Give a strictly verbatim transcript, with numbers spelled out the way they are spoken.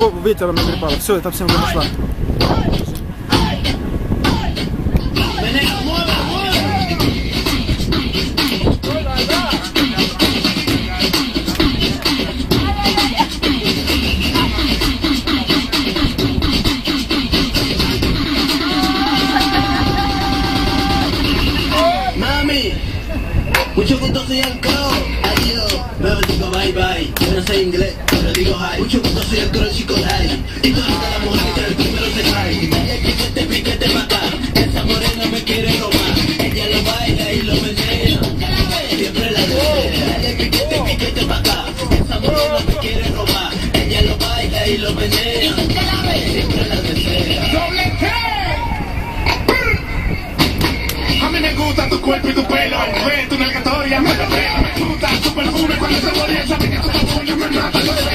О, ветер мне припал. Все, это всем подошла. Mucho gusto, soy el Crow. Adiós, bebo digo bye bye. Yo no sé inglés, pero digo hi. Mucho gusto, soy el Crow, chico hi. Y toda la mujer que el primero se cae. Dale piquete, piquete pa' acá. Esa morena me quiere robar. Ella lo baila y lo menea. Siempre la desea. Dale piquete, piquete pa' acá. Esa morena me quiere robar. Ella lo baila y lo menea. Siempre la desea. ¡Doble T! A mí me gusta tu cuerpo y tu pelo. Tu negatoria me lo pelo. Me gusta tu perfume cuando se volea. Sabe que tu perfume me mata.